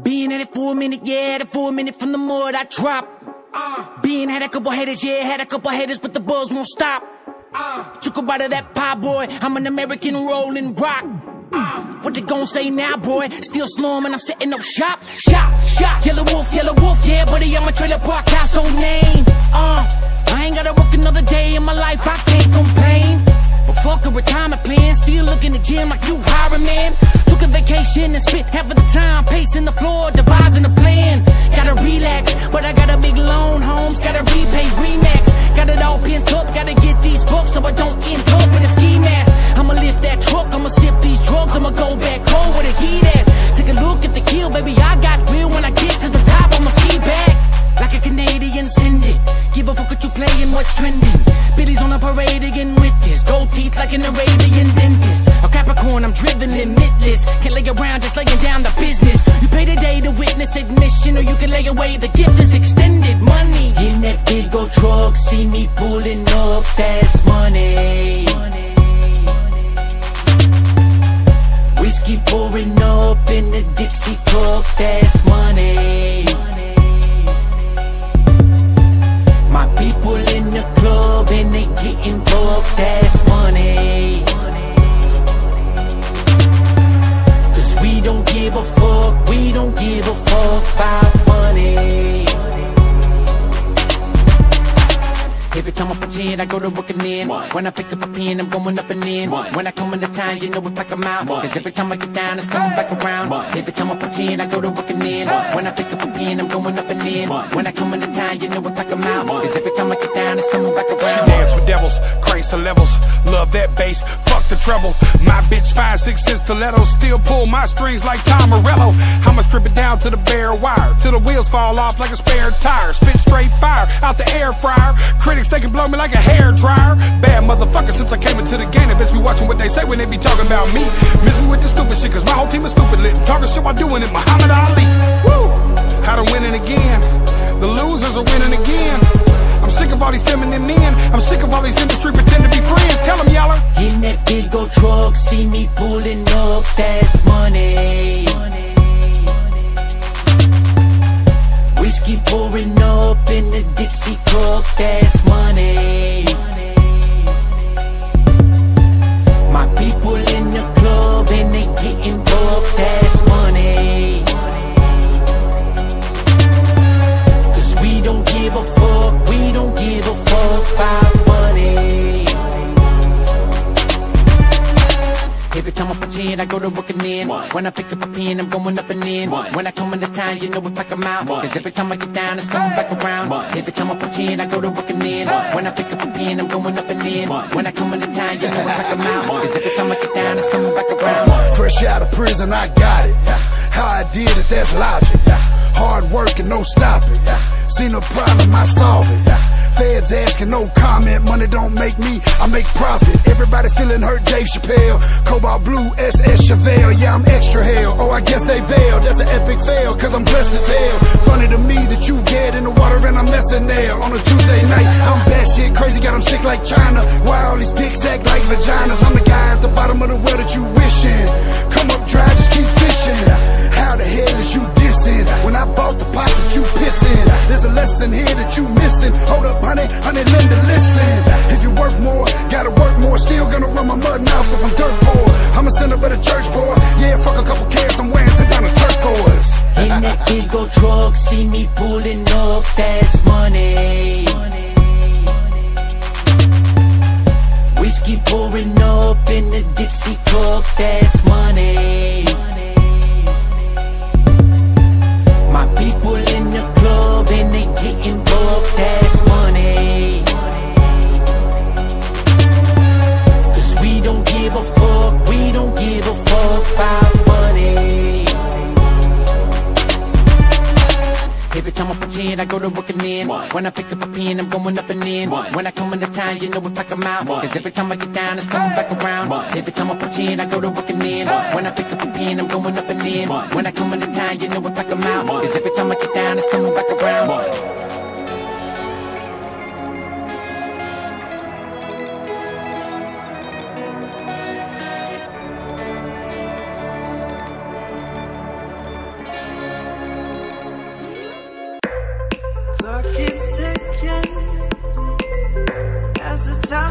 Being at it for a minute, yeah, had it for a minute from the mud I dropped. Being had a couple haters, yeah, had a couple haters, but the buzz won't stop. Took a bite of that pie, boy, I'm an American rolling rock. What they gon' say now, boy? Still slum and I'm setting up shop. Shop, yellow wolf, yeah, buddy, I'm a trailer park house, whole name. I ain't gotta work another day in my life, I can't complain. But fuck a retirement plan, still looking the gym like you hiring, man. Took a vacation and spent half of the time pacing the floor, devising a plan. Gotta relax, but I got a big loan, homes, gotta repay, remax. Got it all pent up, gotta get these books so I don't end up with a ski mask. I'ma lift that truck, I'ma sip these drugs, I'ma go back home where the heat at. Take a look at the kill, baby, I got real. When I get to the top, I'ma ski back like a Canadian send it. Give a fuck what you playing, what's trending. Billy's on a parade again with this. Gold teeth like an Arabian dentist. A Capricorn, I'm driven limitless. Can't lay around just laying down the business. You pay today to witness admission, or you can lay away, the gift is extended. Money in that big old truck, see me pulling up, that's money. Whiskey pouring up in the Dixie cup, that's money. My people in the club and they getting booked, that's money. Cause we don't give a fuck, we don't give a fuck about money. Every time I pretend, I go to work and in. When I pick up a pen, I'm going up and in. When I come into town, you know we pack 'em out. Cause every time I get down, it's coming back around. Every time I pretend, I go to work and in. When I pick up a pen, I'm going up and in. When I come into town, you know we pack 'em out. Cause every time I get down, it's coming back around. She dance with devils, cranes to levels. Love that bass, fuck the treble. My bitch 5'6" stilettos, still pull my strings like Tom Morello. I'ma strip it down to the bare wire, till the wheels fall off like a spare tire. Spit straight fire out the air fryer. Critics, they can blow me like a hair dryer. Bad motherfucker since I came into the game. They best be watching what they say when they be talking about me. Miss me with the stupid shit, cause my whole team is stupid lit. Talking shit while doing it, Muhammad Ali. Woo! How to winning again. The losers are winning again. I'm sick of all these feminine men. I'm sick of all these industry pretend to be friends. Tell them, y'all. In that big old truck, see me pulling up, that's money. Whiskey pouring up in the Dixie cup, that's money. My people in the club and they getting booked, that's money. Cause we don't give a fuck, we don't give a fuck about money. Every time I pretend, I go to work and in. When I pick up a pen, I'm going up and in. When I come into town, you know we pack 'em out. Cause every time I get down, it's coming back around. Every time I pretend, I go to work and in. When I pick up a pen, I'm going up and in. When I come into town, you know we pack 'em out. Cause every time I get down, it's coming back around. Fresh out of prison, I got it. How I did it, that's logic. Hard work and no stopping. Seen a problem, I solve it. Feds asking, no comment. Money don't make me, I make profit. Everybody feeling hurt, Dave Chappelle. Cobalt Blue, SS Chevelle. Yeah, I'm extra hell. Oh, I guess they bailed. That's an epic fail, cause I'm blessed as hell. Funny to me that you get in the water and I'm messing there. On a Tuesday night, I'm batshit crazy, got them sick like China. Why all these dicks act like vaginas? I'm the guy at the bottom of the well that you wishing. Come up dry, just keep fishing. How the hell is you dissing? When I bought the pot that you pissing. There's a lesson here that you missing. Hold up, honey, Linda, listen. If you worth more, gotta work more. Still gonna run my mud mouth if I'm dirt poor. I'm a sinner but a church boy. Yeah, fuck a couple carats, I'm wearing down a turquoise. In that big old truck, see me pulling up, that's money. Whiskey pouring up in the Dixie cup, that's money. My people in the club and they getting booked, that's money. Cause we don't give a fuck, we don't give a fuck about money. Every time I pretend, I go to work and in. When I pick up a pen, I'm going up and in. When I come into town, you know we pack 'em out. Cause every time I get down, it's coming back around. Every time I pretend, I go to work and in. When I pick up a pen, I'm going up and in. When I come into town, you know we pack 'em out. Cause every time I get down, it's coming back around. now's the time.